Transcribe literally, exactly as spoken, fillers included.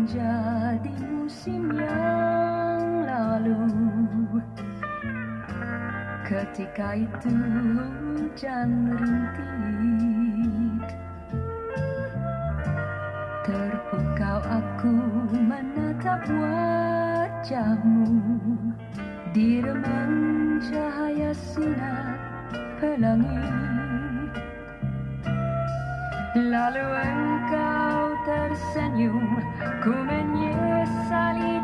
menjadi musim yang lalu. Ketika itu hujan rintik, terpukau aku menatap wajahmu di remang cahaya sinar pelangi. Lalu engkau tersenyum, ku menyesali